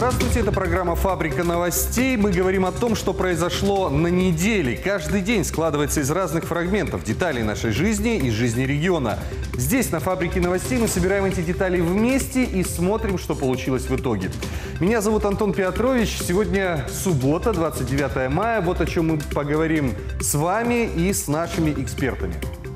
Здравствуйте, это программа «Фабрика новостей». Мы говорим о том, что произошло на неделе. Каждый день складывается из разных фрагментов, деталей нашей жизни и жизни региона. Здесь, на «Фабрике новостей», мы собираем эти детали вместе и смотрим, что получилось в итоге. Меня зовут Антон Петрович. Сегодня суббота, 29 мая. Вот о чем мы поговорим с вами и с нашими экспертами.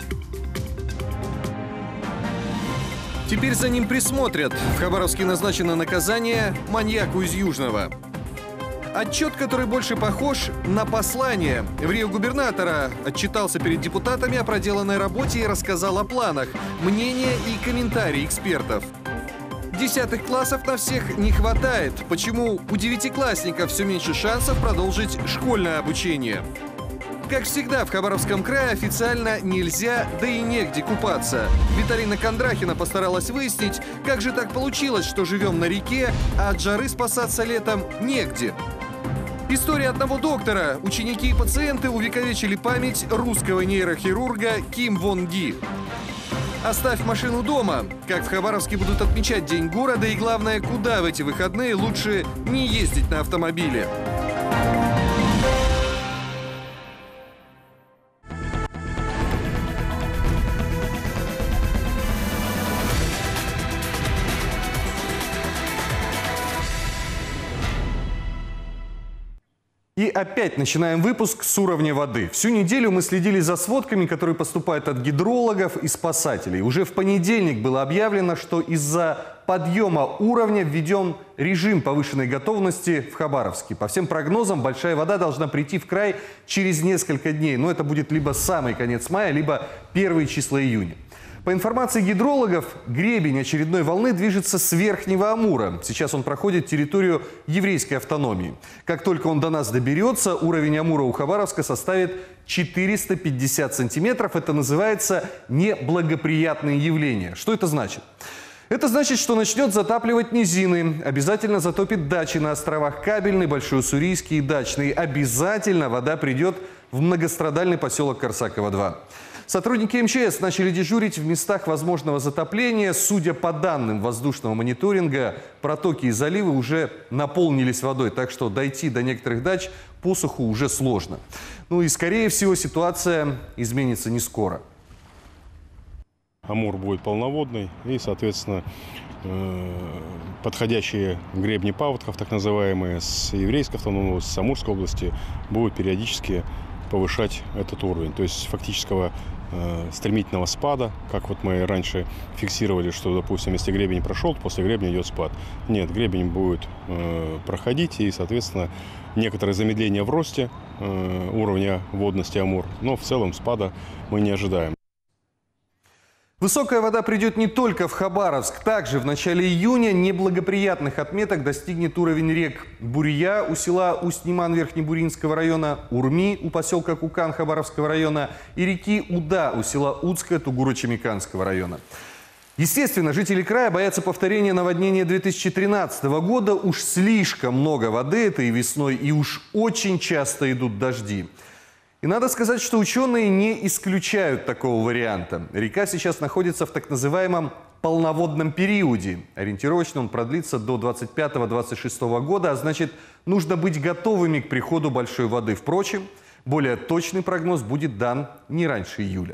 Теперь за ним присмотрят. В Хабаровске назначено наказание маньяку из Южного. Отчет, который больше похож на послание. В Рио губернатора отчитался перед депутатами о проделанной работе и рассказал о планах, мнения и комментарии экспертов. 10 классов на всех не хватает. Почему у девятиклассников все меньше шансов продолжить школьное обучение? Как всегда, в Хабаровском крае официально нельзя, да и негде купаться. Виталина Кондрахина постаралась выяснить, как же так получилось, что живем на реке, а от жары спасаться летом негде. История одного доктора. Ученики и пациенты увековечили память русского нейрохирурга Ким Вон Ги. Оставь машину дома. Как в Хабаровске будут отмечать День города и, главное, куда в эти выходные лучше не ездить на автомобиле. И опять начинаем выпуск с уровня воды. Всю неделю мы следили за сводками, которые поступают от гидрологов и спасателей. Уже в понедельник было объявлено, что из-за подъема уровня введен режим повышенной готовности в Хабаровске. По всем прогнозам, большая вода должна прийти в край через несколько дней. Но это будет либо самый конец мая, либо первые числа июня. По информации гидрологов, гребень очередной волны движется с Верхнего Амура. Сейчас он проходит территорию еврейской автономии. Как только он до нас доберется, уровень Амура у Хабаровска составит 450 сантиметров. Это называется неблагоприятные явления. Что это значит? Это значит, что начнет затапливать низины, обязательно затопит дачи на островах Кабельный, Большой Уссурийский и Дачный. Обязательно вода придет в многострадальный поселок Корсаково-2. Сотрудники МЧС начали дежурить в местах возможного затопления. Судя по данным воздушного мониторинга, протоки и заливы уже наполнились водой, так что дойти до некоторых дач по суху уже сложно. Ну и, скорее всего, ситуация изменится не скоро. Амур будет полноводный и, соответственно, подходящие гребни паводков, так называемые, с еврейской автономии, с Амурской области, будут периодически повышать этот уровень. То есть фактического стремительного спада, как вот мы раньше фиксировали, что, допустим, если гребень прошел, то после гребня идет спад. Нет, гребень будет проходить, и, соответственно, некоторое замедление в росте уровня водности Амур, но в целом спада мы не ожидаем. Высокая вода придет не только в Хабаровск. Также в начале июня неблагоприятных отметок достигнет уровень рек Бурья у села Усть-Неман Верхнебуринского района, Урми у поселка Кукан Хабаровского района и реки Уда у села Удское Тугуро-Чемиканского района. Естественно, жители края боятся повторения наводнения 2013 года. Уж слишком много воды этой весной и уж очень часто идут дожди. И надо сказать, что ученые не исключают такого варианта. Река сейчас находится в так называемом полноводном периоде. Ориентировочно он продлится до 25-26 года, а значит, нужно быть готовыми к приходу большой воды. Впрочем, более точный прогноз будет дан не раньше июля.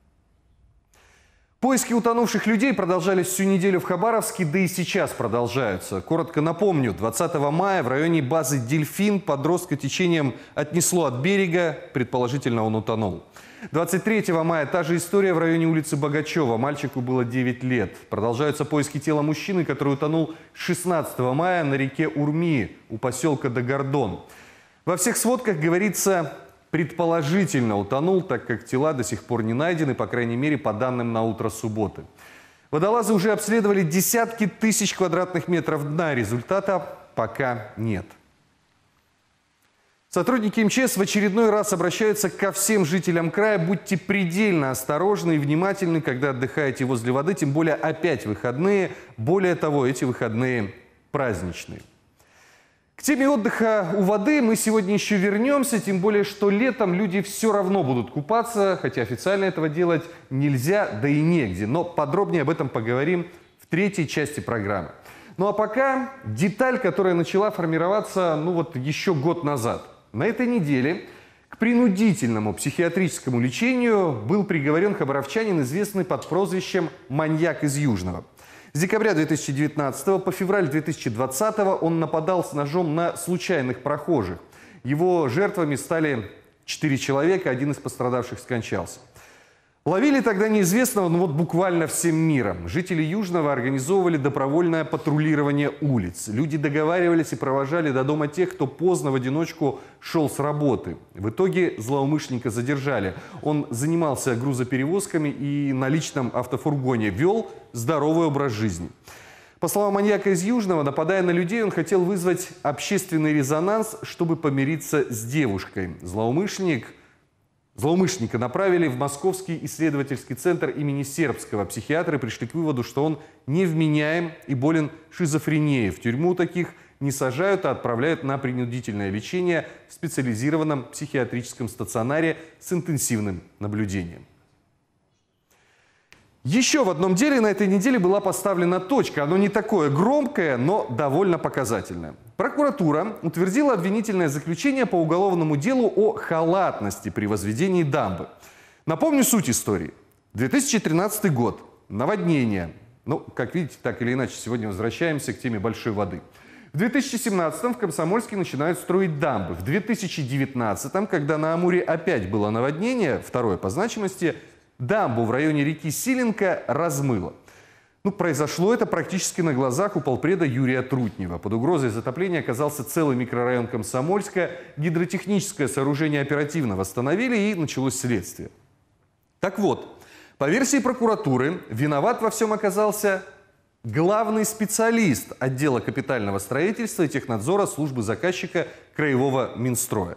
Поиски утонувших людей продолжались всю неделю в Хабаровске, да и сейчас продолжаются. Коротко напомню, 20 мая в районе базы «Дельфин» подростка течением отнесло от берега, предположительно он утонул. 23 мая та же история в районе улицы Богачева. Мальчику было 9 лет. Продолжаются поиски тела мужчины, который утонул 16 мая на реке Урми у поселка Дагардон. Во всех сводках говорится, предположительно утонул, так как тела до сих пор не найдены, по крайней мере, по данным на утро субботы. Водолазы уже обследовали десятки тысяч квадратных метров дна. Результата пока нет. Сотрудники МЧС в очередной раз обращаются ко всем жителям края. Будьте предельно осторожны и внимательны, когда отдыхаете возле воды, тем более опять выходные. Более того, эти выходные праздничные. К теме отдыха у воды мы сегодня еще вернемся, тем более, что летом люди все равно будут купаться, хотя официально этого делать нельзя, да и негде. Но подробнее об этом поговорим в третьей части программы. Ну а пока деталь, которая начала формироваться еще год назад. На этой неделе к принудительному психиатрическому лечению был приговорен хабаровчанин, известный под прозвищем «Маньяк из Южного». С декабря 2019 по февраль 2020 он нападал с ножом на случайных прохожих. Его жертвами стали 4 человека, один из пострадавших скончался. Ловили тогда неизвестного, буквально всем миром. Жители Южного организовывали добровольное патрулирование улиц. Люди договаривались и провожали до дома тех, кто поздно в одиночку шел с работы. В итоге злоумышленника задержали. Он занимался грузоперевозками и на личном автофургоне вел здоровый образ жизни. По словам маньяка из Южного, нападая на людей, он хотел вызвать общественный резонанс, чтобы помириться с девушкой. Злоумышленника направили в Московский исследовательский центр имени Сербского. Психиатры пришли к выводу, что он невменяем и болен шизофренией. В тюрьму таких не сажают, а отправляют на принудительное лечение в специализированном психиатрическом стационаре с интенсивным наблюдением. Еще в одном деле на этой неделе была поставлена точка. Оно не такое громкое, но довольно показательное. Прокуратура утвердила обвинительное заключение по уголовному делу о халатности при возведении дамбы. Напомню суть истории. 2013 год. Наводнение. Как видите, так или иначе, сегодня возвращаемся к теме большой воды. В 2017 в Комсомольске начинают строить дамбы. В 2019, когда на Амуре опять было наводнение, второе по значимости, дамбу в районе реки Силенко размыло. Произошло это практически на глазах у полпреда Юрия Трутнева. Под угрозой затопления оказался целый микрорайон Комсомольска. Гидротехническое сооружение оперативно восстановили и началось следствие. Так вот, по версии прокуратуры, виноват во всем оказался главный специалист отдела капитального строительства и технадзора службы заказчика Краевого Минстроя.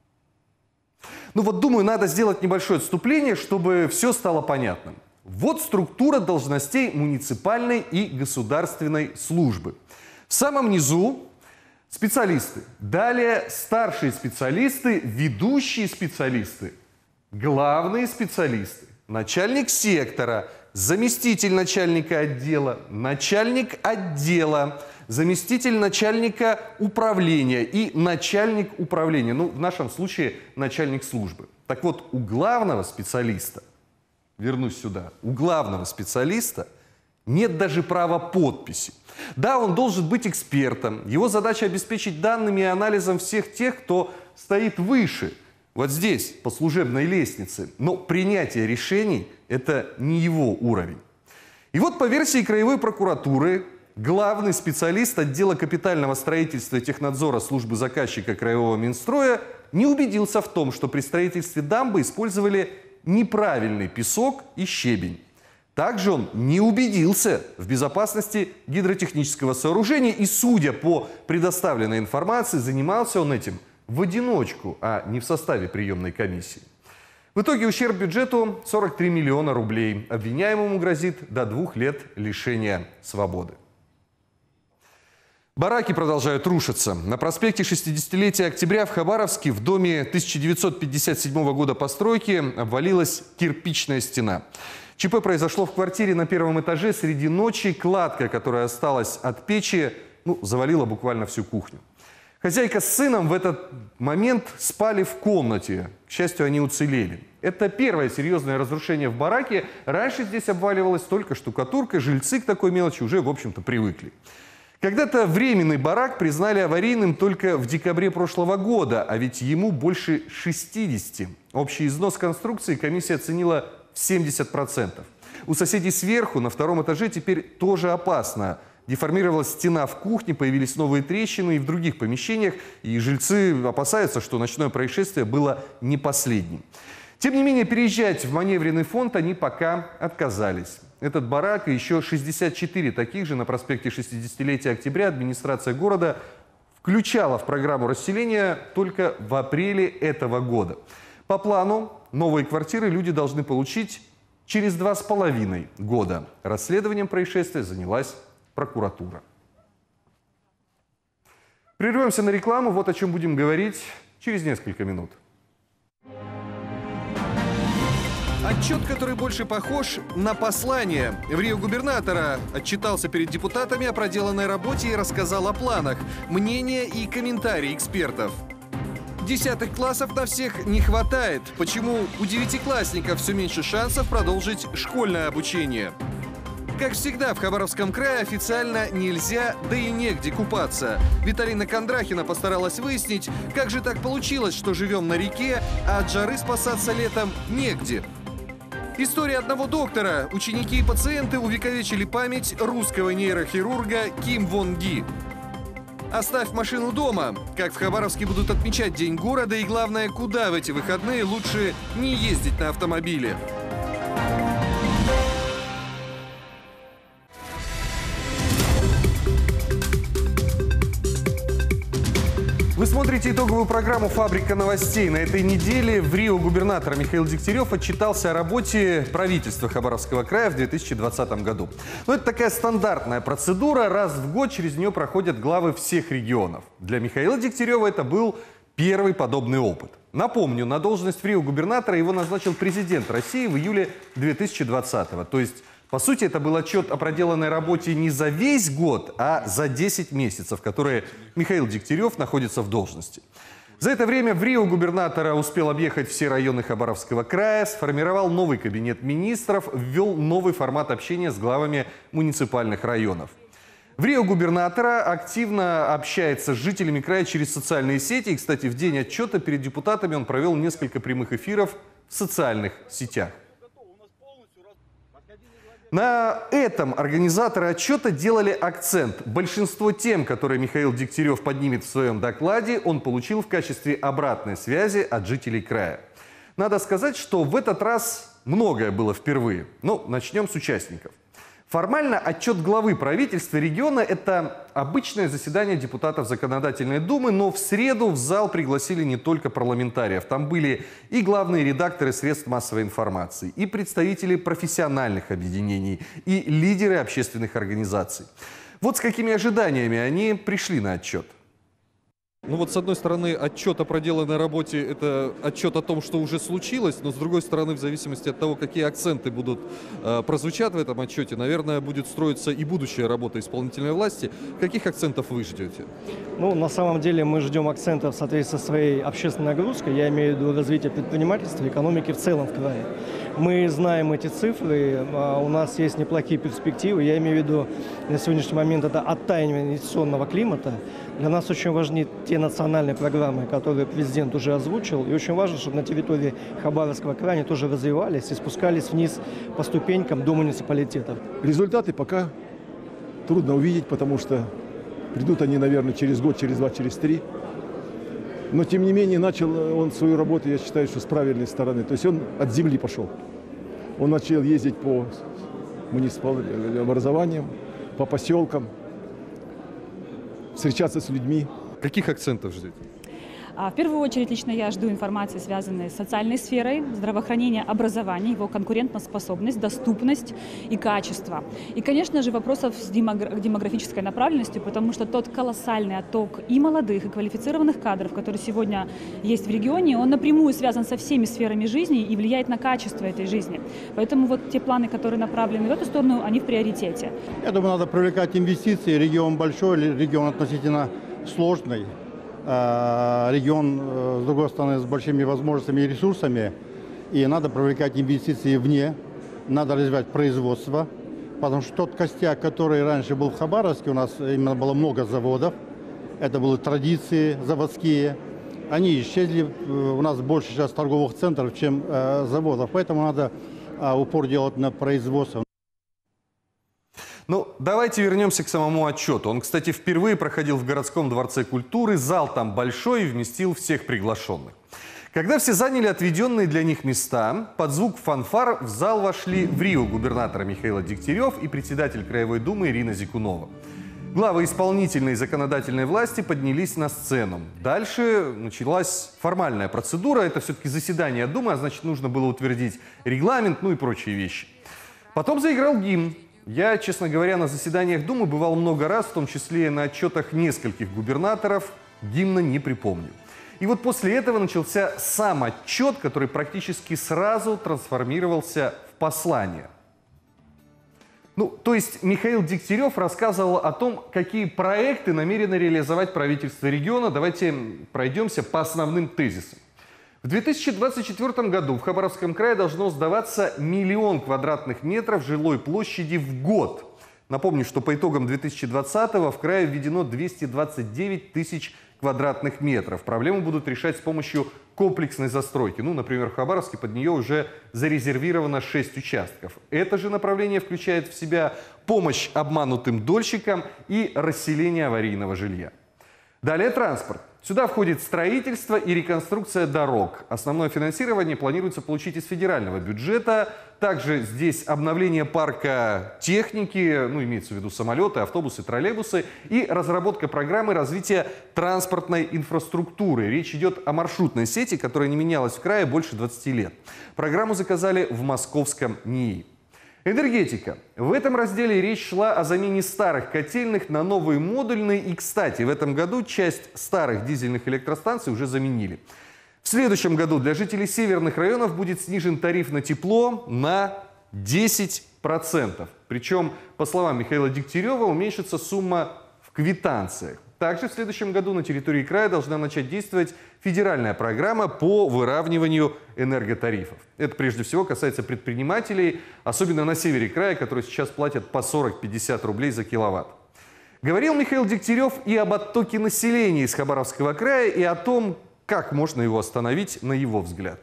Думаю, надо сделать небольшое отступление, чтобы все стало понятным. Вот структура должностей муниципальной и государственной службы. В самом низу специалисты, далее старшие специалисты, ведущие специалисты, главные специалисты, начальник сектора, заместитель начальника отдела, начальник отдела, заместитель начальника управления и начальник управления. В нашем случае начальник службы. Так вот, у главного специалиста, вернусь сюда, у главного специалиста нет даже права подписи. Да, он должен быть экспертом. Его задача обеспечить данными и анализом всех тех, кто стоит выше, вот здесь, по служебной лестнице. Но принятие решений – это не его уровень. И вот по версии Краевой прокуратуры, главный специалист отдела капитального строительства и технадзора службы заказчика Краевого Минстроя не убедился в том, что при строительстве дамбы использовали неправильный песок и щебень. Также он не убедился в безопасности гидротехнического сооружения и, судя по предоставленной информации, занимался он этим в одиночку, а не в составе приемной комиссии. В итоге ущерб бюджету 43 миллиона рублей. Обвиняемому грозит до 2 лет лишения свободы. Бараки продолжают рушиться. На проспекте 60-летия октября в Хабаровске в доме 1957 года постройки обвалилась кирпичная стена. ЧП произошло в квартире на 1-м этаже. Среди ночи кладка, которая осталась от печи, завалила буквально всю кухню. Хозяйка с сыном в этот момент спали в комнате. К счастью, они уцелели. Это первое серьезное разрушение в бараке. Раньше здесь обваливалась только штукатурка. Жильцы к такой мелочи уже, в общем-то, привыкли. Когда-то временный барак признали аварийным только в декабре прошлого года, а ведь ему больше 60. Общий износ конструкции комиссия оценила в 70%. У соседей сверху на 2-м этаже теперь тоже опасно. Деформировалась стена в кухне, появились новые трещины и в других помещениях, и жильцы опасаются, что ночное происшествие было не последним. Тем не менее, переезжать в маневренный фонд они пока отказались. Этот барак и еще 64 таких же на проспекте 60-летия октября администрация города включала в программу расселения только в апреле этого года. По плану, новые квартиры люди должны получить через 2,5 года. Расследованием происшествия занялась прокуратура. Прервемся на рекламу. Вот о чем будем говорить через несколько минут. Отчет, который больше похож на послание. В Рио губернатора отчитался перед депутатами о проделанной работе и рассказал о планах, мнения и комментарии экспертов. 10 классов на всех не хватает. Почему у 9-классников все меньше шансов продолжить школьное обучение? Как всегда, в Хабаровском крае официально нельзя, да и негде купаться. Виталина Кондрахина постаралась выяснить, как же так получилось, что живем на реке, а от жары спасаться летом негде. История одного доктора. Ученики и пациенты увековечили память русского нейрохирурга Ким Вон Ги. Оставь машину дома. Как в Хабаровске будут отмечать День города и, главное, куда в эти выходные лучше не ездить на автомобиле. Вы смотрите итоговую программу «Фабрика новостей». На этой неделе в Рио губернатор Михаил Дегтярев отчитался о работе правительства Хабаровского края в 2020 году. Но это такая стандартная процедура. Раз в год через нее проходят главы всех регионов. Для Михаила Дегтярева это был первый подобный опыт. Напомню, на должность в Рио губернатора его назначил президент России в июле 2020-го. То есть, по сути, это был отчет о проделанной работе не за весь год, а за 10 месяцев, которые Михаил Дегтярев находится в должности. За это время в Рио губернатора успел объехать все районы Хабаровского края, сформировал новый кабинет министров, ввел новый формат общения с главами муниципальных районов. В Рио губернатора активно общается с жителями края через социальные сети. И, кстати, в день отчета перед депутатами он провел несколько прямых эфиров в социальных сетях. На этом организаторы отчета делали акцент. Большинство тем, которые Михаил Дегтярев поднимет в своем докладе, он получил в качестве обратной связи от жителей края. Надо сказать, что в этот раз многое было впервые. Но начнем с участников. Формально отчет главы правительства региона – это обычное заседание депутатов Законодательной Думы, но в среду в зал пригласили не только парламентариев. Там были и главные редакторы средств массовой информации, и представители профессиональных объединений, и лидеры общественных организаций. Вот с какими ожиданиями они пришли на отчет. Ну вот, с одной стороны, отчет о проделанной работе – это отчет о том, что уже случилось, но с другой стороны, в зависимости от того, какие акценты будут прозвучат в этом отчете, наверное, будет строиться и будущая работа исполнительной власти. Каких акцентов вы ждете? Ну, на самом деле мы ждем акцентов в соответствии со своей общественной нагрузкой. Я имею в виду развитие предпринимательства, экономики в целом в крае. Мы знаем эти цифры, у нас есть неплохие перспективы. Я имею в виду на сегодняшний момент это оттаивание инвестиционного климата. Для нас очень важны те национальные программы, которые президент уже озвучил. И очень важно, чтобы на территории Хабаровского края они тоже развивались и спускались вниз по ступенькам до муниципалитетов. Результаты пока трудно увидеть, потому что придут они, наверное, через год, через два, через три. Но, тем не менее, начал он свою работу, я считаю, что с правильной стороны. То есть он от земли пошел. Он начал ездить по муниципальным образованиям, по поселкам, встречаться с людьми. Каких акцентов ждете? В первую очередь, лично я жду информации, связанной с социальной сферой, здравоохранение, образование, его конкурентоспособность, доступность и качество. И, конечно же, вопросов с демографической направленностью, потому что тот колоссальный отток и молодых, и квалифицированных кадров, который сегодня есть в регионе, он напрямую связан со всеми сферами жизни и влияет на качество этой жизни. Поэтому вот те планы, которые направлены в эту сторону, они в приоритете. Я думаю, надо привлекать инвестиции. Регион большой, регион относительно сложный. Регион, с другой стороны, с большими возможностями и ресурсами. И надо привлекать инвестиции вне, надо развивать производство. Потому что тот костяк, который раньше был в Хабаровске, у нас именно было много заводов. Это были традиции заводские. Они исчезли. У нас больше сейчас торговых центров, чем заводов. Поэтому надо упор делать на производство. Ну, давайте вернемся к самому отчету. Он, кстати, впервые проходил в городском дворце культуры. Зал там большой и вместил всех приглашенных. Когда все заняли отведенные для них места, под звук фанфар в зал вошли в Рио губернатора Михаил Дегтярев и председатель Краевой Думы Ирина Зикунова. Главы исполнительной и законодательной власти поднялись на сцену. Дальше началась формальная процедура. Это все-таки заседание Думы, а значит, нужно было утвердить регламент, ну и прочие вещи. Потом заиграл гимн. Я, честно говоря, на заседаниях Думы бывал много раз, в том числе и на отчетах нескольких губернаторов. Гимна не припомню. И вот после этого начался сам отчет, который практически сразу трансформировался в послание. Ну, то есть Михаил Дегтярев рассказывал о том, какие проекты намерено реализовать правительство региона. Давайте пройдемся по основным тезисам. В 2024 году в Хабаровском крае должно сдаваться 1 миллион квадратных метров жилой площади в год. Напомню, что по итогам 2020-го в крае введено 229 тысяч квадратных метров. Проблему будут решать с помощью комплексной застройки. Ну, например, в Хабаровске под нее уже зарезервировано 6 участков. Это же направление включает в себя помощь обманутым дольщикам и расселение аварийного жилья. Далее транспорт. Сюда входит строительство и реконструкция дорог. Основное финансирование планируется получить из федерального бюджета. Также здесь обновление парка техники, ну, имеется в виду самолеты, автобусы, троллейбусы, и разработка программы развития транспортной инфраструктуры. Речь идет о маршрутной сети, которая не менялась в крае больше 20 лет. Программу заказали в московском НИИ. Энергетика. В этом разделе речь шла о замене старых котельных на новые модульные. И, кстати, в этом году часть старых дизельных электростанций уже заменили. В следующем году для жителей северных районов будет снижен тариф на тепло на 10%. Причем, по словам Михаила Дегтярева, уменьшится сумма в квитанциях. Также в следующем году на территории края должна начать действовать федеральная программа по выравниванию энерготарифов. Это прежде всего касается предпринимателей, особенно на севере края, которые сейчас платят по 40-50 рублей за киловатт. Говорил Михаил Дегтярев и об оттоке населения из Хабаровского края, и о том, как можно его остановить, на его взгляд.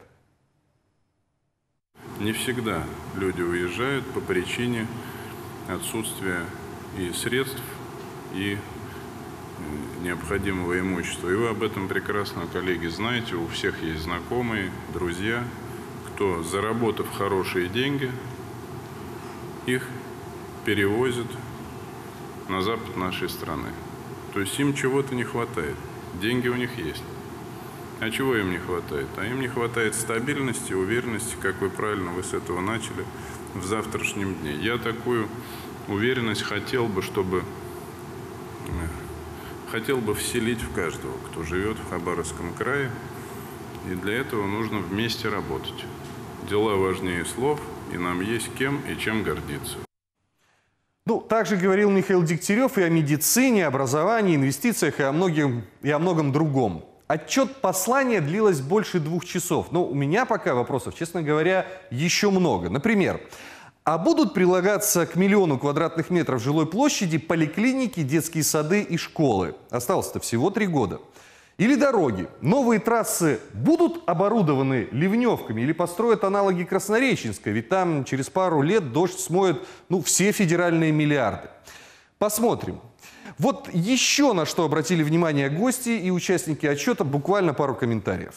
Не всегда люди уезжают по причине отсутствия и средств, и необходимого имущества. И вы об этом прекрасно, коллеги, знаете. У всех есть знакомые, друзья, кто, заработав хорошие деньги, их перевозит на запад нашей страны. То есть им чего-то не хватает. Деньги у них есть. А чего им не хватает? А им не хватает стабильности, уверенности, как вы правильно, вы с этого начали, в завтрашнем дне. Я такую уверенность хотел бы вселить в каждого, кто живет в Хабаровском крае. И для этого нужно вместе работать. Дела важнее слов, и нам есть кем и чем гордиться. Ну, также говорил Михаил Дегтярев и о медицине, образовании, инвестициях и о многом другом. Отчет послания длилось больше 2 часов. Но у меня пока вопросов, честно говоря, еще много. Например, а будут прилагаться к 1 миллиону квадратных метров жилой площади поликлиники, детские сады и школы? Осталось-то всего 3 года. Или дороги. Новые трассы будут оборудованы ливневками или построят аналоги Краснореченской? Ведь там через пару лет дождь смоет, все федеральные миллиарды. Посмотрим. Вот еще на что обратили внимание гости и участники отчета, буквально пару комментариев.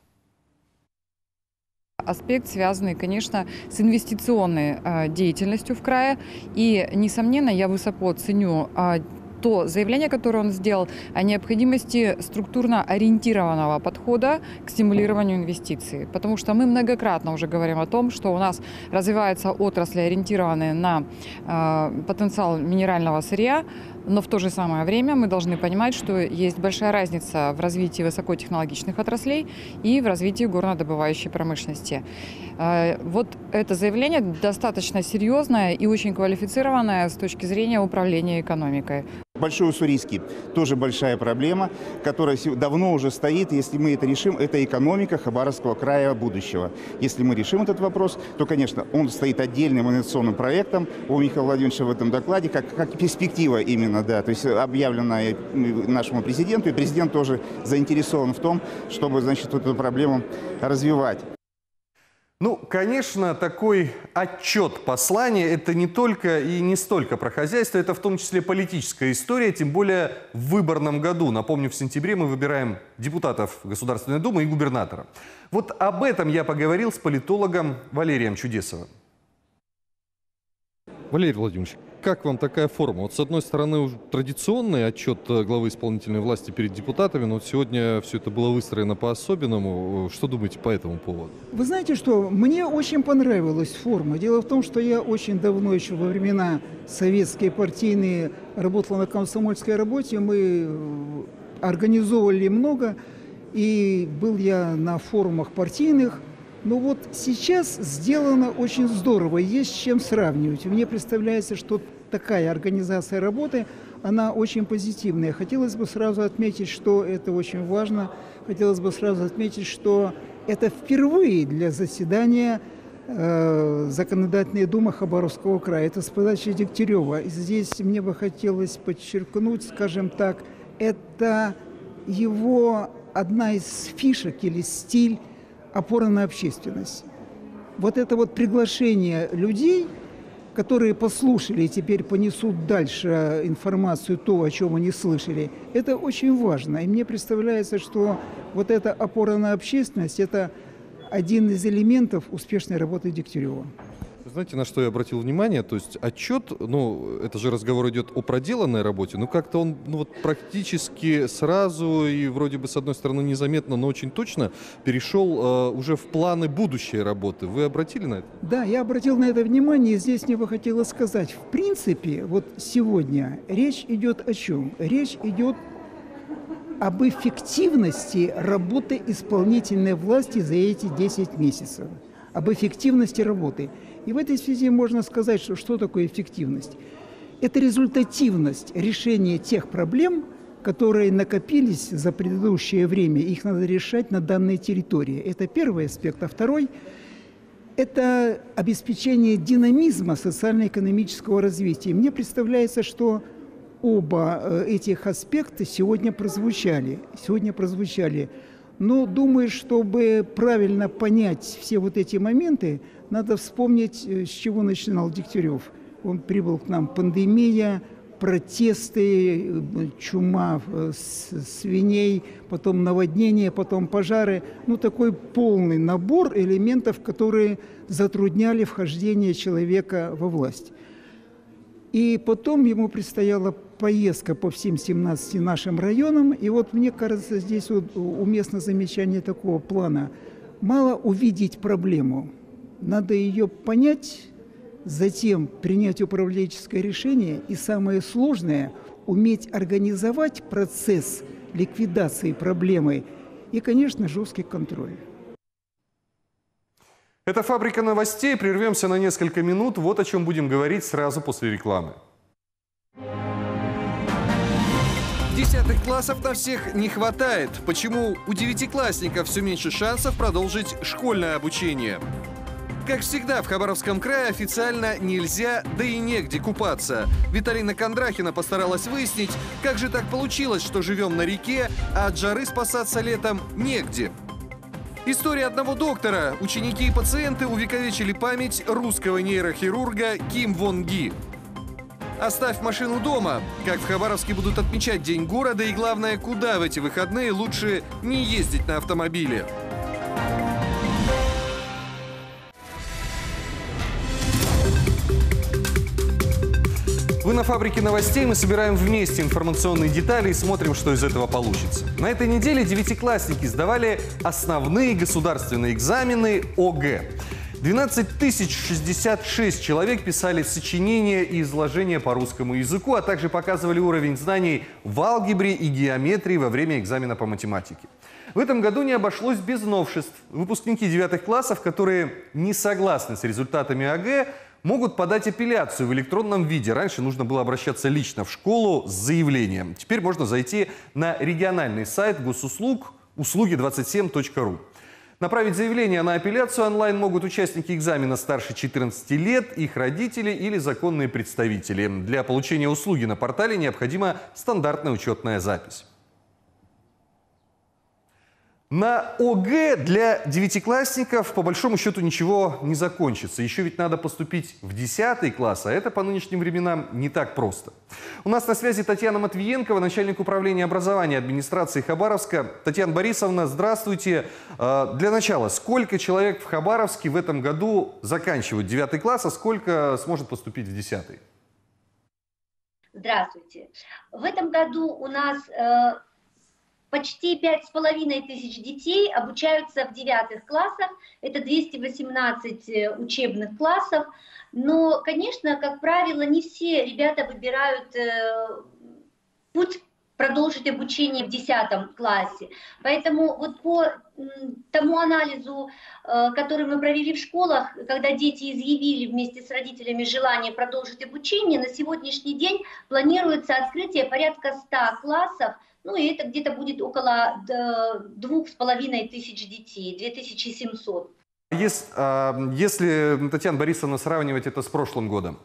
Аспект, связанный, конечно, с инвестиционной деятельностью в крае. И, несомненно, я высоко ценю то заявление, которое он сделал, о необходимости структурно ориентированного подхода к стимулированию инвестиций. Потому что мы многократно уже говорим о том, что у нас развиваются отрасли, ориентированные на потенциал минерального сырья, но в то же самое время мы должны понимать, что есть большая разница в развитии высокотехнологичных отраслей и в развитии горнодобывающей промышленности. Вот это заявление достаточно серьезное и очень квалифицированное с точки зрения управления экономикой. Большой Уссурийский тоже большая проблема, которая давно уже стоит. Если мы это решим, это экономика Хабаровского края будущего. Если мы решим этот вопрос, то, конечно, он стоит отдельным инвестиционным проектом у Михаила Владимировича в этом докладе, как перспектива именно, да, то есть объявленная нашему президенту, и президент тоже заинтересован в том, чтобы, значит, эту проблему развивать. Ну, конечно, такой отчет послания – это не только и не столько про хозяйство, это в том числе политическая история, тем более в выборном году. Напомню, в сентябре мы выбираем депутатов Государственной Думы и губернатора. Вот об этом я поговорил с политологом Валерием Чудесовым. Валерий Владимирович, как вам такая форма? Вот с одной стороны, уже традиционный отчет главы исполнительной власти перед депутатами, но вот сегодня все это было выстроено по-особенному. Что думаете по этому поводу? Вы знаете что, мне очень понравилась форма. Дело в том, что я очень давно, еще во времена советские партийные, работал на комсомольской работе. Мы организовывали много и был я на форумах партийных. Но вот сейчас сделано очень здорово, есть с чем сравнивать. Мне представляется, что такая организация работы, она очень позитивная. Хотелось бы сразу отметить, что это очень важно. Хотелось бы сразу отметить, что это впервые для заседания Законодательной думы Хабаровского края. Это с подачи Дегтярева. Здесь мне бы хотелось подчеркнуть, скажем так, это его одна из фишек или стиль опора на общественность. Вот это вот приглашение людей, которые послушали и теперь понесут дальше информацию, то, о чем они слышали, это очень важно. И мне представляется, что вот эта опора на общественность – это один из элементов успешной работы Дегтярева. Знаете, на что я обратил внимание? То есть отчет, ну, это же разговор идет о проделанной работе, но как-то он вот практически сразу и вроде бы с одной стороны незаметно, но очень точно перешел уже в планы будущей работы. Вы обратили на это? Да, я обратил на это внимание, и здесь мне бы хотелось сказать, в принципе, вот сегодня речь идет о чем? Речь идет об эффективности работы исполнительной власти за эти 10 месяцев, об эффективности работы. И в этой связи можно сказать, что такое эффективность. Это результативность решения тех проблем, которые накопились за предыдущее время, их надо решать на данной территории. Это первый аспект. А второй – это обеспечение динамизма социально-экономического развития. Мне представляется, что оба этих аспекта сегодня прозвучали. Но думаю, чтобы правильно понять все вот эти моменты, надо вспомнить, с чего начинал Дегтярев. Он прибыл к нам, пандемия, протесты, чума свиней, потом наводнения, потом пожары. Ну, такой полный набор элементов, которые затрудняли вхождение человека во власть. И потом ему предстояла поездка по всем 17 нашим районам. И вот мне кажется, здесь вот уместно замечание такого плана. Мало увидеть проблему, надо ее понять, затем принять управленческое решение. И самое сложное – уметь организовать процесс ликвидации проблемы и, конечно, жесткий контроль. Это «Фабрика новостей». Прервемся на несколько минут. Вот о чем будем говорить сразу после рекламы. 10 классов на всех не хватает. Почему у девятиклассников все меньше шансов продолжить школьное обучение? Как всегда, в Хабаровском крае официально нельзя, да и негде купаться. Виталина Кондрахина постаралась выяснить, как же так получилось, что живем на реке, а от жары спасаться летом негде. История одного доктора. Ученики и пациенты увековечили память русского нейрохирурга Ким Вон Ги. Оставь машину дома. Как в Хабаровске будут отмечать День города и, главное, куда в эти выходные лучше не ездить на автомобиле. Вы на «Фабрике новостей». Мы собираем вместе информационные детали и смотрим, что из этого получится. На этой неделе девятиклассники сдавали основные государственные экзамены ОГЭ. 12 066 человек писали сочинения и изложения по русскому языку, а также показывали уровень знаний в алгебре и геометрии во время экзамена по математике. В этом году не обошлось без новшеств. Выпускники 9 классов, которые не согласны с результатами ОГЭ, могут подать апелляцию в электронном виде. Раньше нужно было обращаться лично в школу с заявлением. Теперь можно зайти на региональный сайт госуслуг услуги27.ру. Направить заявление на апелляцию онлайн могут участники экзамена старше 14 лет, их родители или законные представители. Для получения услуги на портале необходима стандартная учетная запись. На ОГЭ для девятиклассников по большому счету ничего не закончится. Еще ведь надо поступить в 10 класс, а это по нынешним временам не так просто. У нас на связи Татьяна Матвиенкова, начальник управления образования администрации Хабаровска. Татьяна Борисовна, здравствуйте. Для начала, сколько человек в Хабаровске в этом году заканчивают 9 класс, а сколько сможет поступить в 10? Здравствуйте. В этом году у нас почти 5500 детей обучаются в 9 классах, это 218 учебных классов, но, конечно, как правило, не все ребята выбирают путь продолжить обучение в 10 классе. Поэтому вот по тому анализу, который мы провели в школах, когда дети изъявили вместе с родителями желание продолжить обучение, на сегодняшний день планируется открытие порядка 100 классов, ну и это где-то будет около 2500 детей, 2700. Если, Татьяна Борисовна, сравнивать это с прошлым годом?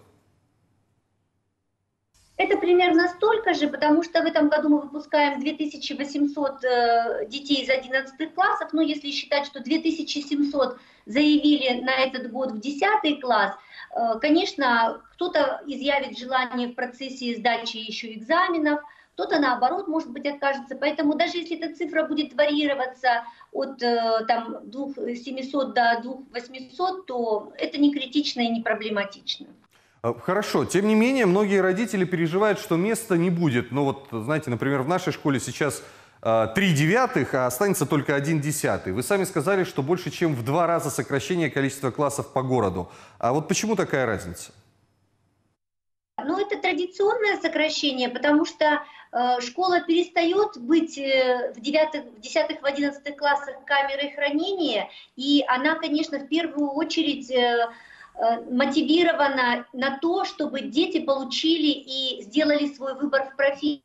Это примерно столько же, потому что в этом году мы выпускаем 2800 детей из 11 классов. Но если считать, что 2700 заявили на этот год в 10 класс, конечно, кто-то изъявит желание в процессе сдачи еще экзаменов, кто-то наоборот, может быть, откажется. Поэтому даже если эта цифра будет варьироваться от 2700 до 2800, то это не критично и не проблематично. Хорошо. Тем не менее, многие родители переживают, что места не будет. Ну вот, знаете, например, в нашей школе сейчас 3 девятых, а останется только 1 десятый. Вы сами сказали, что больше, чем в 2 раза сокращение количества классов по городу. А вот почему такая разница? Ну, это традиционное сокращение, потому что школа перестает быть в 10-х, в 11 классах камерой хранения, и она, конечно, в первую очередь мотивирована на то, чтобы дети получили и сделали свой выбор в профессии.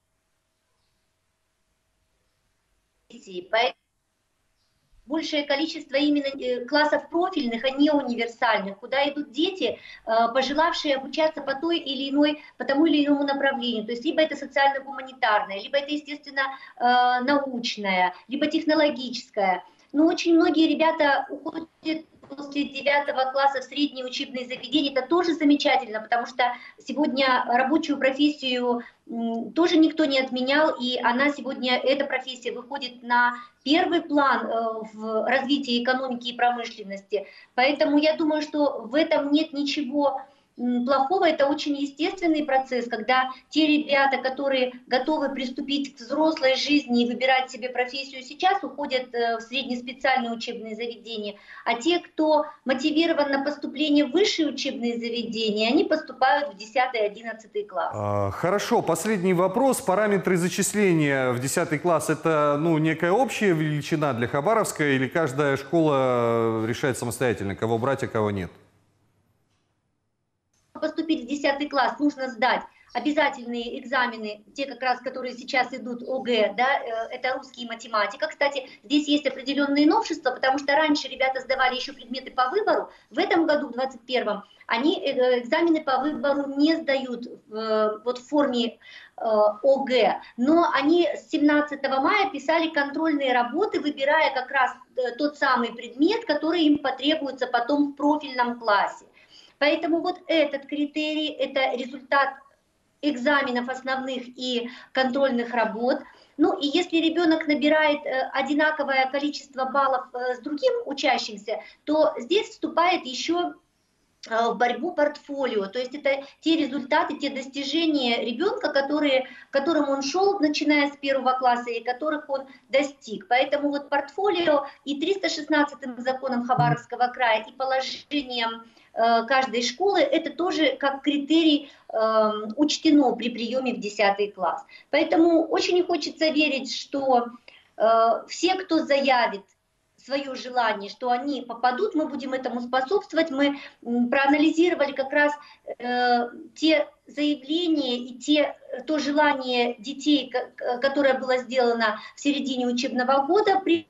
Поэтому большее количество именно классов профильных, а не универсальных, куда идут дети, пожелавшие обучаться по тому или иному направлению. То есть либо это социально-гуманитарное, либо это, естественно, научное, либо технологическое. Но очень многие ребята уходят после 9 класса в средние учебные заведения. Это тоже замечательно, потому что сегодня рабочую профессию тоже никто не отменял, и она сегодня, эта профессия выходит на первый план в развитии экономики и промышленности. Поэтому я думаю, что в этом нет ничего плохого, это очень естественный процесс, когда те ребята, которые готовы приступить к взрослой жизни и выбирать себе профессию сейчас, уходят в среднеспециальные учебные заведения, а те, кто мотивирован на поступление в высшие учебные заведения, они поступают в 10-11 класс. Хорошо, последний вопрос. Параметры зачисления в 10 класс – это некая общая величина для Хабаровска, или каждая школа решает самостоятельно, кого брать, а кого нет? Поступить в 10 класс нужно сдать обязательные экзамены, те как раз, которые сейчас идут ОГЭ, да, это русский и математика. Кстати, здесь есть определенные новшества, потому что раньше ребята сдавали еще предметы по выбору, в этом году, в 21-м, они экзамены по выбору не сдают в форме ОГЭ, но они с 17 мая писали контрольные работы, выбирая как раз тот самый предмет, который им потребуется потом в профильном классе. Поэтому вот этот критерий, это результат экзаменов основных и контрольных работ. Ну и если ребенок набирает одинаковое количество баллов с другим учащимся, то здесь вступает еще в борьбу портфолио. То есть это те результаты, те достижения ребенка, к которым он шел, начиная с 1 класса, и которых он достиг. Поэтому вот портфолио и 316-м законом Хабаровского края, и положением каждой школы, это тоже как критерий учтено при приеме в 10 класс. Поэтому очень хочется верить, что все, кто заявит свое желание, что они попадут, мы будем этому способствовать. Мы проанализировали как раз те заявления и то желание детей, которое было сделано в середине учебного года при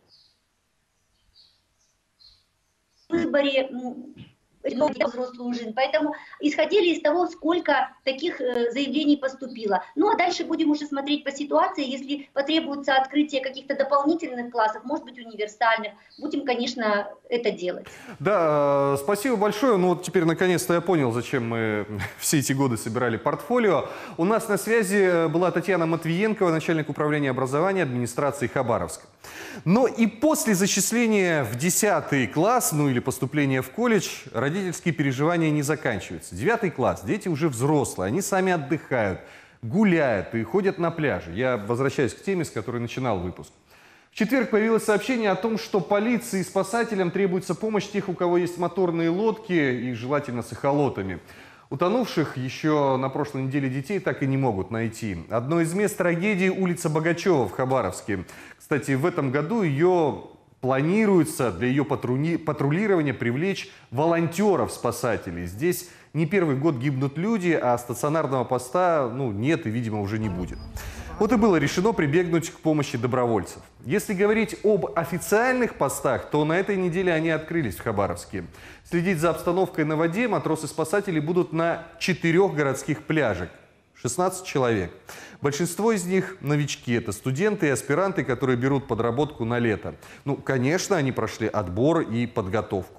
выборе взрослую жизнь. Поэтому исходили из того, сколько таких заявлений поступило. Ну а дальше будем уже смотреть по ситуации. Если потребуется открытие каких-то дополнительных классов, может быть универсальных, будем, конечно, это делать. Да, спасибо большое. Ну вот теперь наконец-то я понял, зачем мы все эти годы собирали портфолио. У нас на связи была Татьяна Матвиенкова, начальник управления образования администрации Хабаровска. Но и после зачисления в 10 класс, ну или поступления в колледж, родительские переживания не заканчиваются. 9 класс, дети уже взрослые, они сами отдыхают, гуляют и ходят на пляже. Я возвращаюсь к теме, с которой начинал выпуск. В четверг появилось сообщение о том, что полиции и спасателям требуется помощь тех, у кого есть моторные лодки и желательно с эхолотами. Утонувших еще на прошлой неделе детей так и не могут найти. Одно из мест трагедии – улица Богачева в Хабаровске. Кстати, в этом году планируется для ее патрулирования привлечь волонтеров-спасателей. Здесь не первый год гибнут люди, а стационарного поста нет и, видимо, уже не будет. Вот и было решено прибегнуть к помощи добровольцев. Если говорить об официальных постах, то на этой неделе они открылись в Хабаровске. Следить за обстановкой на воде матросы-спасатели будут на 4 городских пляжах. 16 человек. Большинство из них новички. Это студенты и аспиранты, которые берут подработку на лето. Конечно, они прошли отбор и подготовку.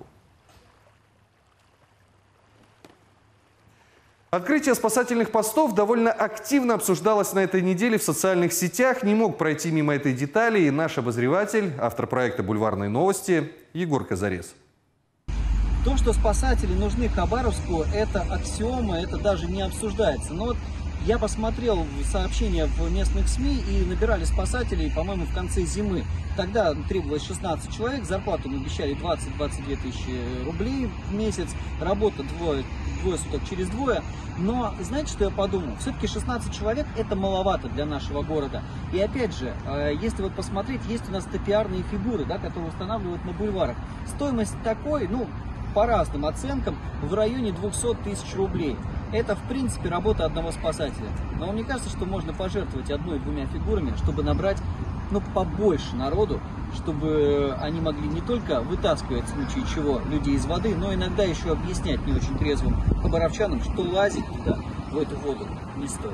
Открытие спасательных постов довольно активно обсуждалось на этой неделе в социальных сетях. Не мог пройти мимо этой детали и наш обозреватель, автор проекта «Бульварные новости» Егор Казарес. То, что спасатели нужны Хабаровску, это аксиома, это даже не обсуждается. Но вот я посмотрел сообщения в местных СМИ и набирали спасателей, по-моему, в конце зимы. Тогда требовалось 16 человек, зарплату мы обещали 20-22 тысячи рублей в месяц, работа двое суток через двое. Но знаете, что я подумал? Все-таки 16 человек это маловато для нашего города. И опять же, если вот посмотреть, есть у нас топиарные фигуры, да, которые устанавливают на бульварах. Стоимость такой, по разным оценкам, в районе 200 тысяч рублей. Это, в принципе, работа одного спасателя. Но мне кажется, что можно пожертвовать 1-2 фигурами, чтобы набрать побольше народу, чтобы они могли не только вытаскивать в случае чего людей из воды, но иногда еще объяснять не очень трезвым хабаровчанам, что лазить туда, в эту воду, не стоит.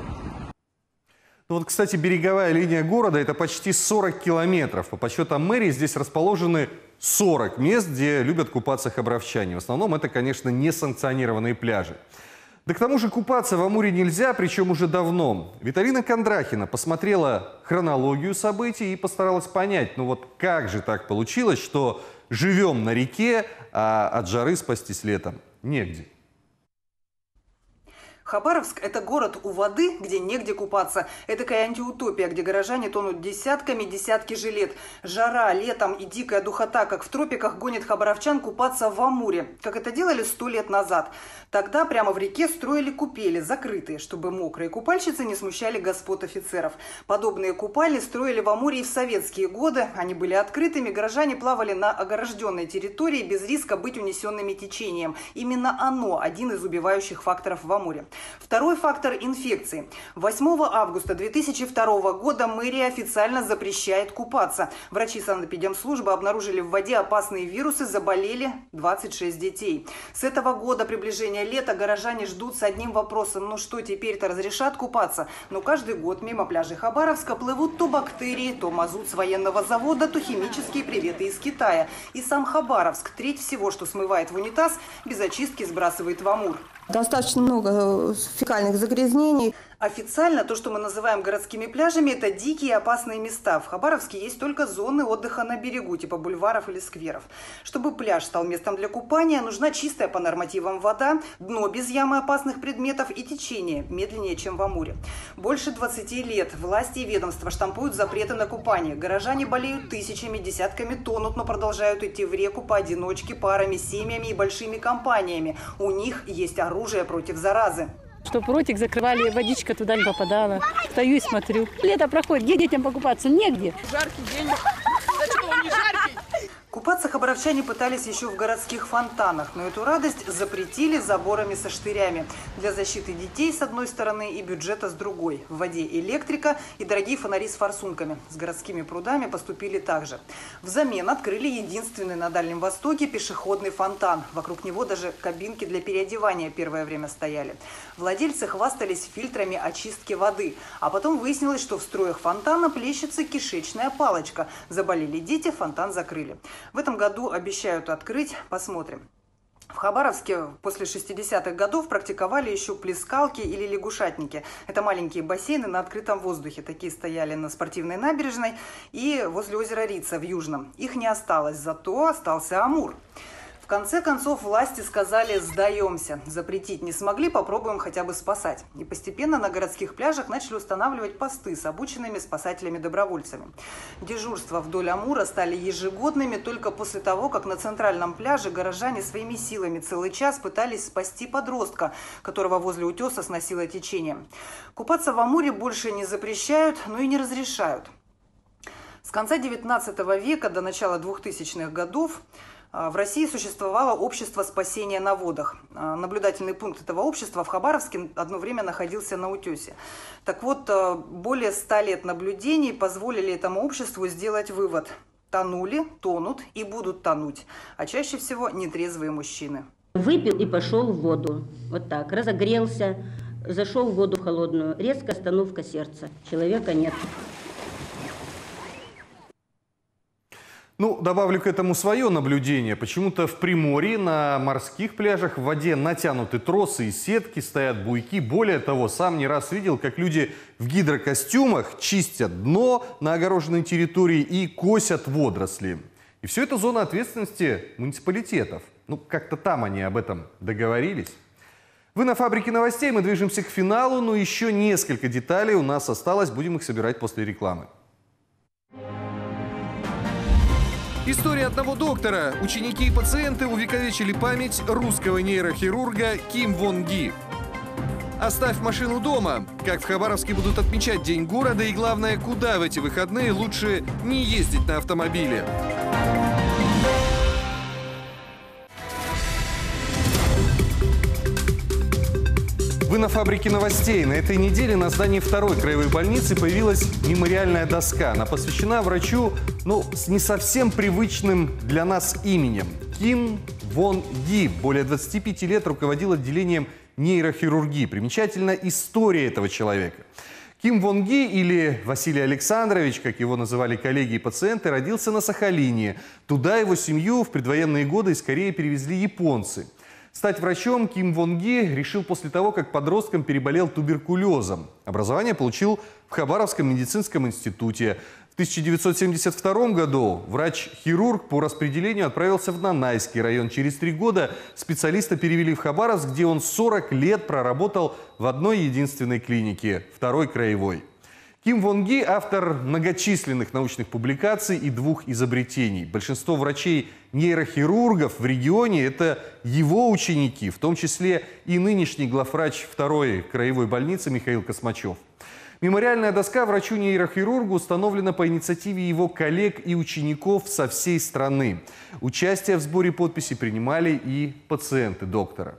Кстати, береговая линия города – это почти 40 километров. По подсчетам мэрии здесь расположены 40 мест, где любят купаться хабаровчане. В основном это, конечно, несанкционированные пляжи. Да к тому же купаться в Амуре нельзя, причем уже давно. Виталина Кондрахина посмотрела хронологию событий и постаралась понять, как же так получилось, что живем на реке, а от жары спастись летом негде. Хабаровск – это город у воды, где негде купаться. Этакая антиутопия, где горожане тонут десятки же лет. Жара, летом и дикая духота, как в тропиках, гонит хабаровчан купаться в Амуре, как это делали 100 лет назад. Тогда прямо в реке строили купели, закрытые, чтобы мокрые купальщицы не смущали господ офицеров. Подобные купальни строили в Амуре и в советские годы. Они были открытыми, горожане плавали на огражденной территории без риска быть унесенными течением. Именно оно – один из убивающих факторов в Амуре. Второй фактор – инфекции. 8 августа 2002 года мэрия официально запрещает купаться. Врачи санэпидемслужбы обнаружили в воде опасные вирусы, заболели 26 детей. С этого года приближения лета горожане ждут с одним вопросом: что теперь-то разрешат купаться? Но каждый год мимо пляжей Хабаровска плывут то бактерии, то мазут с военного завода, то химические приветы из Китая. И сам Хабаровск треть всего, что смывает в унитаз, без очистки сбрасывает в Амур. Достаточно много фекальных загрязнений. Официально то, что мы называем городскими пляжами, это дикие и опасные места. В Хабаровске есть только зоны отдыха на берегу, типа бульваров или скверов. Чтобы пляж стал местом для купания, нужна чистая по нормативам вода, дно без ямы опасных предметов и течение медленнее, чем в Амуре. Больше 20 лет власти и ведомства штампуют запреты на купание. Горожане болеют тысячами, десятками тонут, но продолжают идти в реку поодиночке, парами, семьями и большими компаниями. У них есть оружие против заразы. Чтоб ротик закрывали, водичка туда не попадала. Стою и смотрю. Лето проходит, где детям покупаться? Негде. Жаркий день. Зачем он не жаркий? Купаться хабаровчане пытались еще в городских фонтанах, но эту радость запретили заборами со штырями. Для защиты детей с одной стороны и бюджета с другой. В воде электрика и дорогие фонари с форсунками. С городскими прудами поступили так же. Взамен открыли единственный на Дальнем Востоке пешеходный фонтан. Вокруг него даже кабинки для переодевания первое время стояли. Владельцы хвастались фильтрами очистки воды. А потом выяснилось, что в струях фонтана плещется кишечная палочка. Заболели дети, фонтан закрыли. В этом году обещают открыть. Посмотрим. В Хабаровске после 60-х годов практиковали еще плескалки или лягушатники. Это маленькие бассейны на открытом воздухе. Такие стояли на спортивной набережной и возле озера Рица в Южном. Их не осталось, зато остался Амур. В конце концов, власти сказали: сдаемся. Запретить не смогли, попробуем хотя бы спасать. И постепенно на городских пляжах начали устанавливать посты с обученными спасателями-добровольцами. Дежурства вдоль Амура стали ежегодными только после того, как на центральном пляже горожане своими силами целый час пытались спасти подростка, которого возле утеса сносило течение. Купаться в Амуре больше не запрещают, но и не разрешают. С конца 19 века до начала 2000-х годов в России существовало общество спасения на водах. Наблюдательный пункт этого общества в Хабаровске одно время находился на утесе. Так вот, более 100 лет наблюдений позволили этому обществу сделать вывод: тонули, тонут и будут тонуть, а чаще всего нетрезвые мужчины. Выпил и пошел в воду. Вот так, разогрелся, зашел в воду холодную. Резкая остановка сердца. Человека нет. Ну, добавлю к этому свое наблюдение. Почему-то в Приморье на морских пляжах в воде натянуты тросы и сетки, стоят буйки. Более того, сам не раз видел, как люди в гидрокостюмах чистят дно на огороженной территории и косят водоросли. И все это зона ответственности муниципалитетов. Ну, как-то там они об этом договорились. Вы на «Фабрике новостей», мы движемся к финалу, но еще несколько деталей у нас осталось. Будем их собирать после рекламы. История одного доктора. Ученики и пациенты увековечили память русского нейрохирурга Ким Вон Ги. Оставь машину дома. Как в Хабаровске будут отмечать День города и, главное, куда в эти выходные лучше не ездить на автомобиле. Вы на «Фабрике новостей». На этой неделе на здании 2-й краевой больницы появилась мемориальная доска. Она посвящена врачу, с не совсем привычным для нас именем. Ким Вон Ги более 25 лет руководил отделением нейрохирургии. Примечательна история этого человека. Ким Вон Ги, или Василий Александрович, как его называли коллеги и пациенты, родился на Сахалине. Туда его семью в предвоенные годы из Кореи перевезли японцы. Стать врачом Ким Вон Ги решил после того, как подростком переболел туберкулезом. Образование получил в Хабаровском медицинском институте. В 1972 году врач-хирург по распределению отправился в Нанайский район. Через 3 года специалиста перевели в Хабаровск, где он 40 лет проработал в одной единственной клинике – 2-й краевой. Ким Вон Ги – автор многочисленных научных публикаций и 2 изобретений. Большинство врачей-нейрохирургов в регионе – это его ученики, в том числе и нынешний главврач 2-й краевой больницы Михаил Космачев. Мемориальная доска врачу-нейрохирургу установлена по инициативе его коллег и учеников со всей страны. Участие в сборе подписей принимали и пациенты доктора.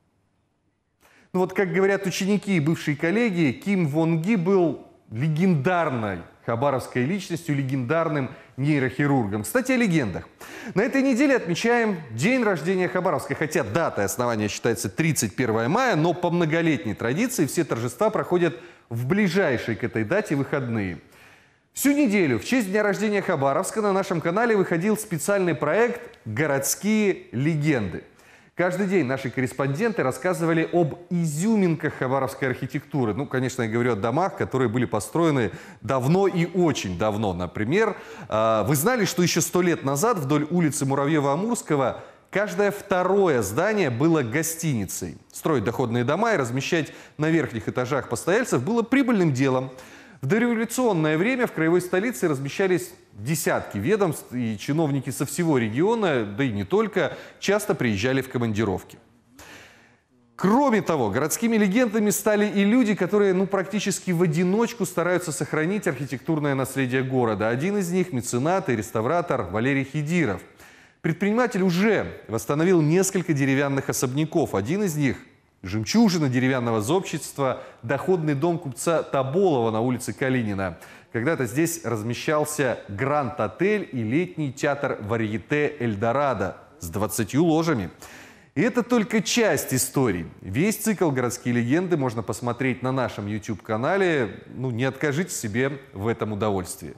Ну вот, как говорят ученики и бывшие коллеги, Ким Вон Ги был легендарной хабаровской личностью, легендарным нейрохирургом. Кстати, о легендах. На этой неделе отмечаем день рождения Хабаровска, хотя датой основания считается 31 мая, но по многолетней традиции все торжества проходят в ближайшие к этой дате выходные. Всю неделю в честь дня рождения Хабаровска на нашем канале выходил специальный проект «Городские легенды». Каждый день наши корреспонденты рассказывали об изюминках хабаровской архитектуры. Ну, конечно, я говорю о домах, которые были построены давно и очень давно. Например, вы знали, что еще 100 лет назад вдоль улицы Муравьева-Амурского каждое 2-е здание было гостиницей. Строить доходные дома и размещать на верхних этажах постояльцев было прибыльным делом. В дореволюционное время в краевой столице размещались десятки ведомств, и чиновники со всего региона, да и не только, часто приезжали в командировки. Кроме того, городскими легендами стали и люди, которые практически в одиночку стараются сохранить архитектурное наследие города. Один из них – меценат и реставратор Валерий Хидиров. Предприниматель уже восстановил несколько деревянных особняков. Один из них – жемчужина деревянного зодчества, доходный дом купца Тоболова на улице Калинина. Когда-то здесь размещался Гранд-отель и летний театр варьете «Эльдорадо» с 20 ложами. И это только часть истории. Весь цикл «Городские легенды» можно посмотреть на нашем YouTube-канале. Не откажите себе в этом удовольствии.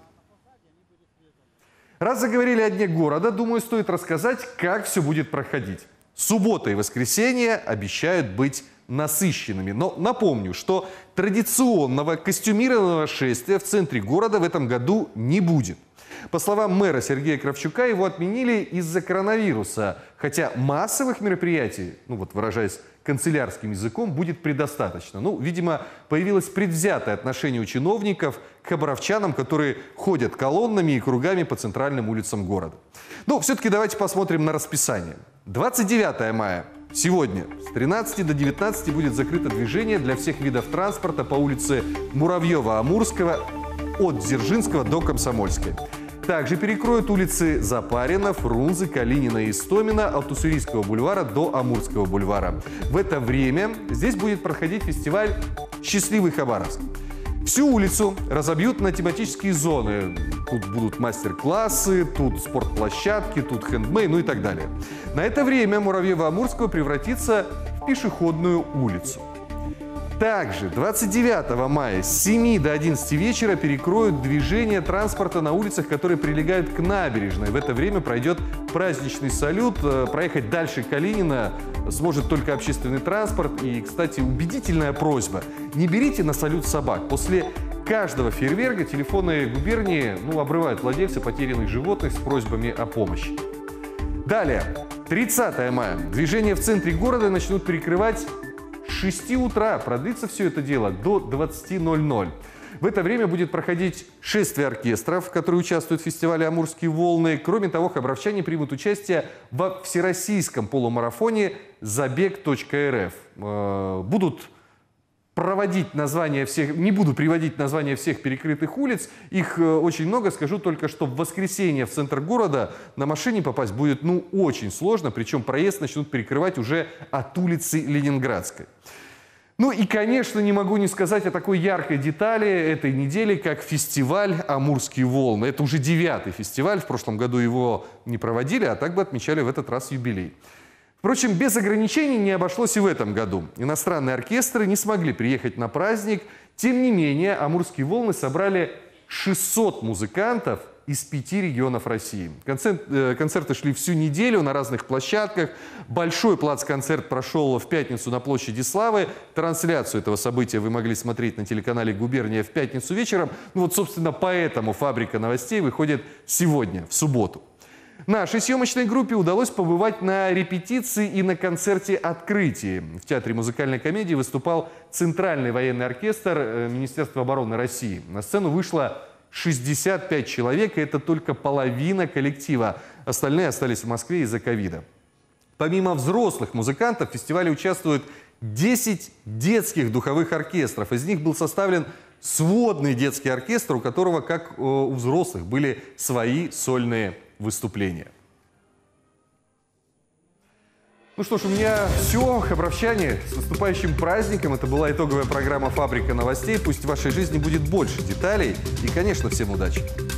Раз заговорили о Дне города, думаю, стоит рассказать, как все будет проходить. Суббота и воскресенье обещают быть насыщенными. Но напомню, что традиционного костюмированного шествия в центре города в этом году не будет. По словам мэра Сергея Кравчука, его отменили из-за коронавируса. Хотя массовых мероприятий, выражаясь канцелярским языком, будет предостаточно. Видимо, появилось предвзятое отношение у чиновников к хабаровчанам, которые ходят колоннами и кругами по центральным улицам города. Все-таки давайте посмотрим на расписание. 29 мая. Сегодня с 13 до 19 будет закрыто движение для всех видов транспорта по улице Муравьева-Амурского от Дзержинского до Комсомольской. Также перекроют улицы Запарина, Фрунзе, Калинина и Истомина от Уссурийского бульвара до Амурского бульвара. В это время здесь будет проходить фестиваль «Счастливый Хабаровск». Всю улицу разобьют на тематические зоны. Тут будут мастер-классы, тут спортплощадки, тут хендмейд, и так далее. На это время Муравьева-Амурского превратится в пешеходную улицу. Также 29 мая с 7 до 11 вечера перекроют движение транспорта на улицах, которые прилегают к набережной. В это время пройдет праздничный салют. Проехать дальше Калинина сможет только общественный транспорт. И, кстати, убедительная просьба: не берите на салют собак. После каждого фейерверка телефоны губернии обрывают владельцы потерянных животных с просьбами о помощи. Далее, 30 мая. Движение в центре города начнут перекрывать с 6 утра. Продлится все это дело до 20:00. В это время будет проходить шествие оркестров, которые участвуют в фестивале «Амурские волны». Кроме того, хабаровчане примут участие во всероссийском полумарафоне «Забег.рф». Будут проводить названия всех, не буду приводить названия всех перекрытых улиц, их очень много, скажу только, что в воскресенье в центр города на машине попасть будет очень сложно, причем проезд начнут перекрывать уже от улицы Ленинградской. И, конечно, не могу не сказать о такой яркой детали этой недели, как фестиваль «Амурские волны». Это уже 9-й фестиваль, в прошлом году его не проводили, а так бы отмечали в этот раз юбилей. Впрочем, без ограничений не обошлось и в этом году. Иностранные оркестры не смогли приехать на праздник. Тем не менее, «Амурские волны» собрали 600 музыкантов из 5 регионов России. Концерты шли всю неделю на разных площадках. Большой плацконцерт прошел в пятницу на площади Славы. Трансляцию этого события вы могли смотреть на телеканале «Губерния» в пятницу вечером. Собственно, поэтому «Фабрика новостей» выходит сегодня, в субботу. Нашей съемочной группе удалось побывать на репетиции и на концерте открытия. В Театре музыкальной комедии выступал Центральный военный оркестр Министерства обороны России. На сцену вышло 65 человек, и это только половина коллектива. Остальные остались в Москве из-за ковида. Помимо взрослых музыкантов в фестивале участвуют 10 детских духовых оркестров. Из них был составлен сводный детский оркестр, у которого, как у взрослых, были свои сольные выступления. Что ж, у меня все. Хабаровчане, с наступающим праздником. Это была итоговая программа «Фабрика новостей». Пусть в вашей жизни будет больше деталей. И, конечно, всем удачи!